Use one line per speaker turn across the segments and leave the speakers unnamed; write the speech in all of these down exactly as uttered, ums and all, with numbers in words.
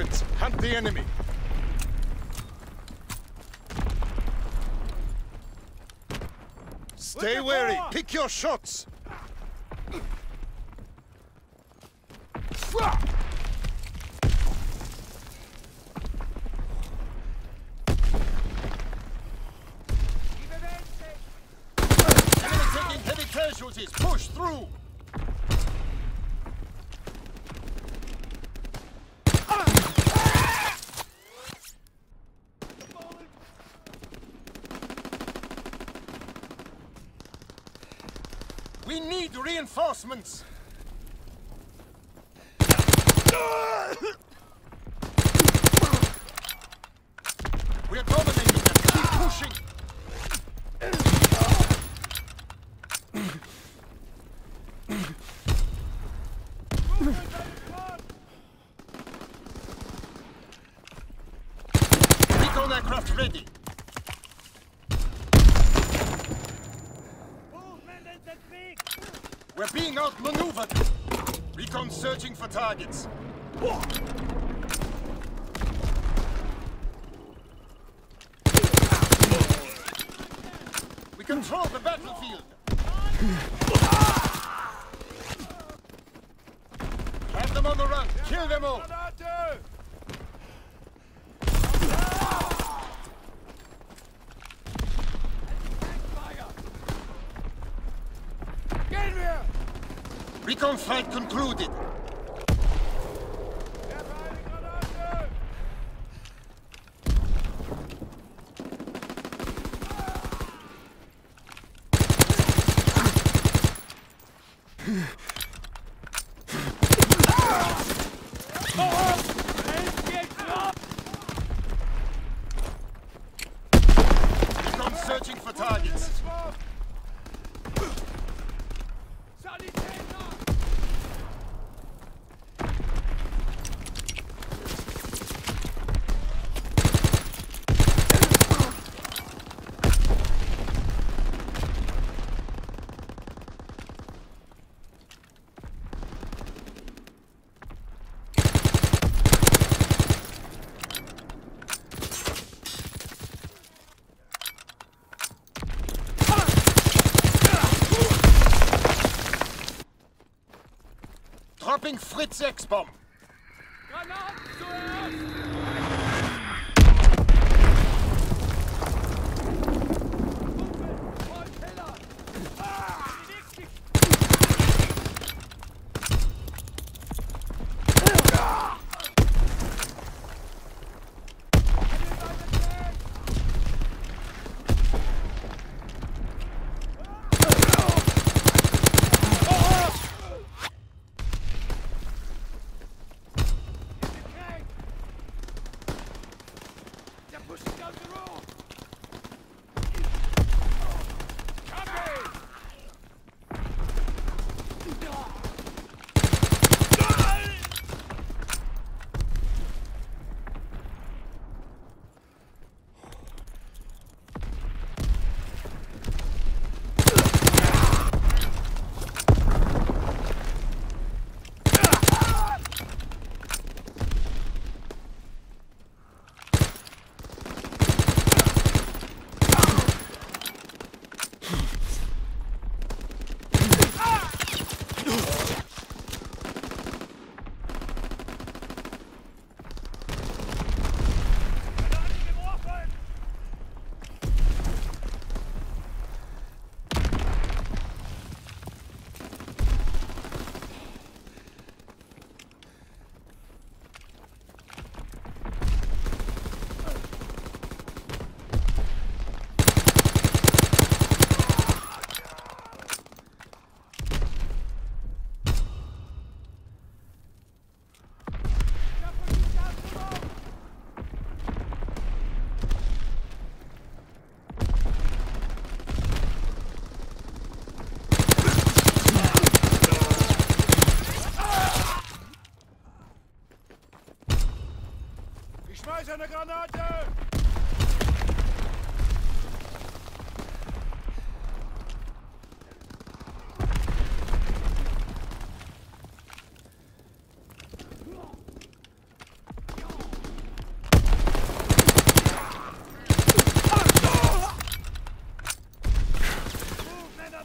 Reinforcements! Hunt the enemy! Stay wary! Pick your shots! Enemy taking heavy casualties! Push through! We need reinforcements! We're dominating them! Keep pushing! Recon aircraft ready! We're being outmaneuvered! Recon searching for targets. We control the battlefield! Have them on the run! Kill them all! Recon fight concluded. Recon searching for targets. Dropping Fritz X-Bomb!
Granaten zuerst!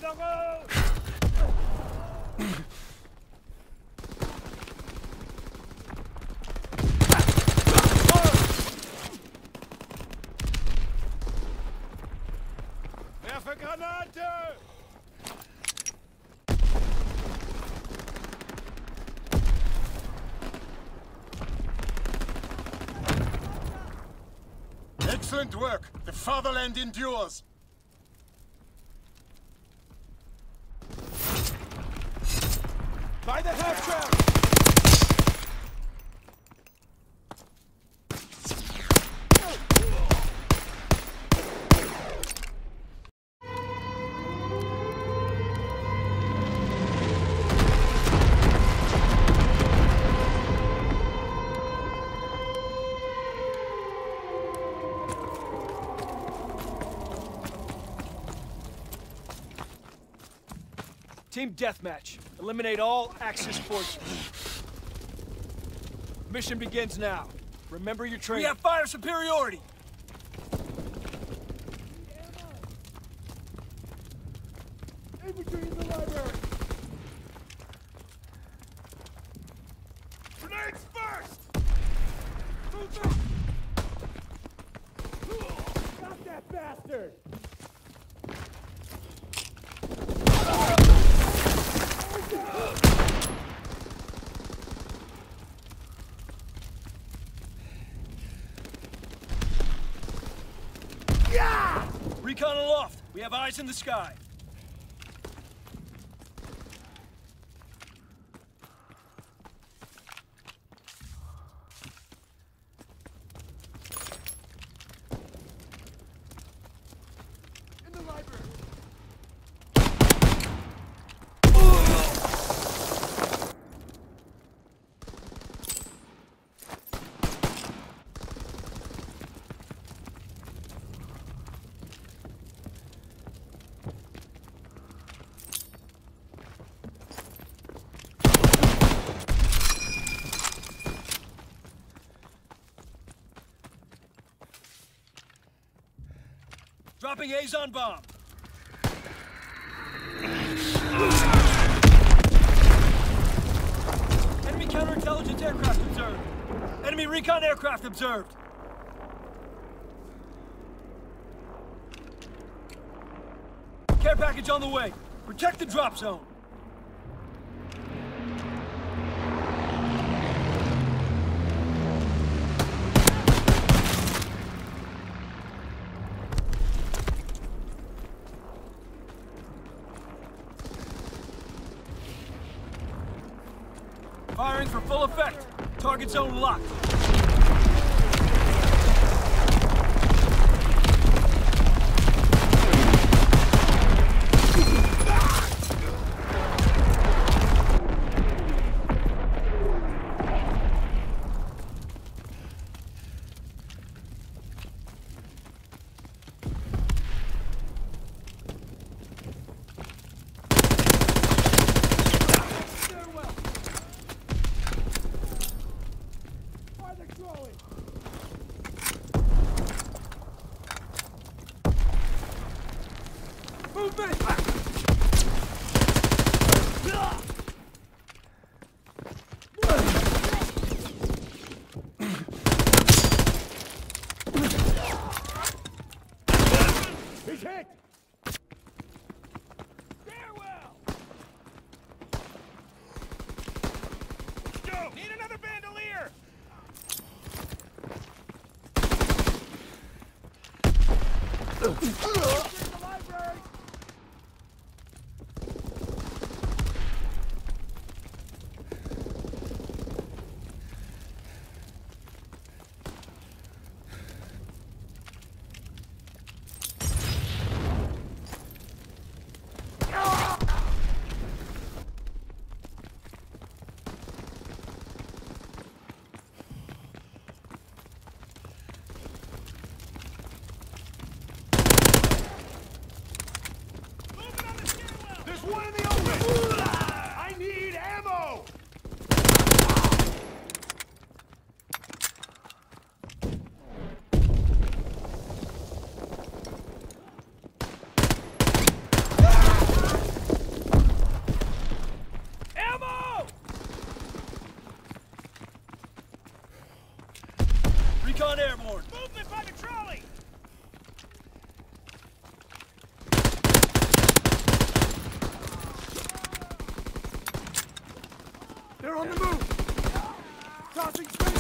Werfe Granate!
Excellent work. The fatherland endures.
By the half-track! Team Deathmatch. Eliminate all Axis forces. Mission begins now. Remember your training. We have fire superiority! Infantry in the library! Grenades first! Move up! Got that bastard! Yeah! Recon aloft. We have eyes in the sky. In the library. Dropping Azon bomb. Enemy counterintelligence aircraft observed. Enemy recon aircraft observed. Care package on the way. Protect the drop zone. Firing for full effect. Target zone locked. Movement! He's hit! Farewell! Go! Need another bandolier! One in the open! I need ammo! On the move! Tossing space!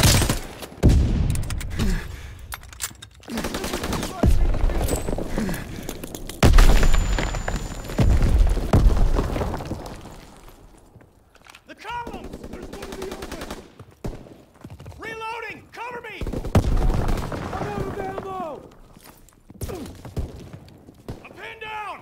The columns! There's one in the open! Reloading! Cover me!
I'm out of ammo!
I'm pinned down!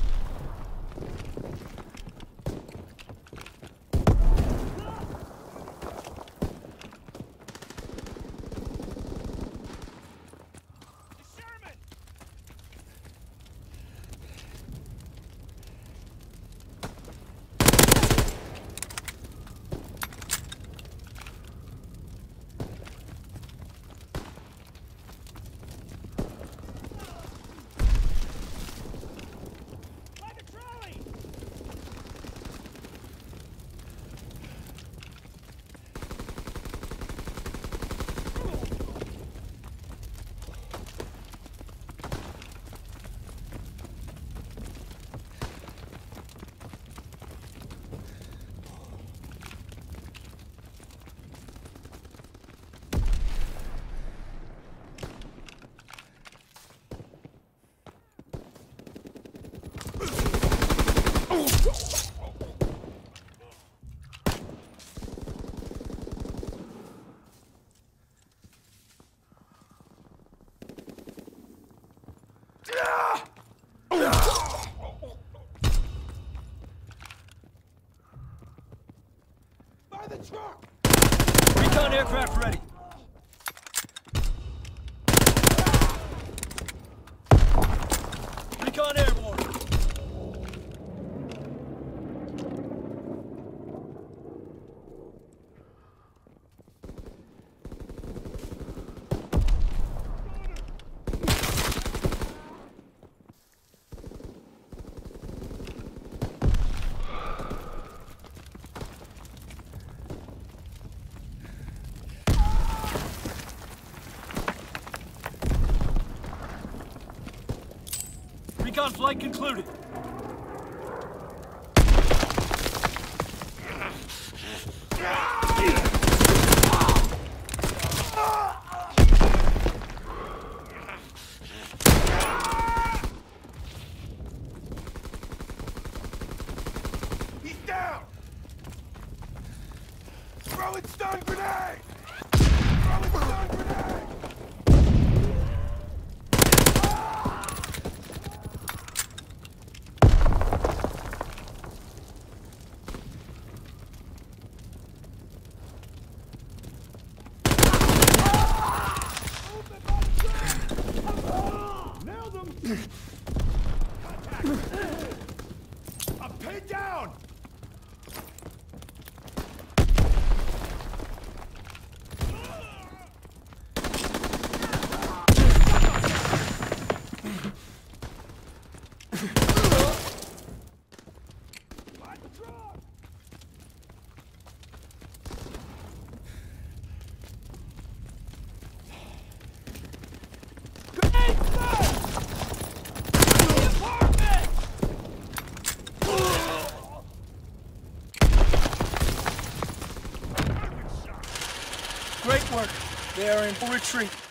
Sherman! Private Charlie!
By the truck!
Recon aircraft ready. Recon airborne. Recon flight concluded.
He's down! Throw it, stun grenade! Throw it, stun grenade!
Nailed him! Contact! I'm pinned down! Find the truck!
Grenade thrown! The apartment!
Great work. They are in full retreat.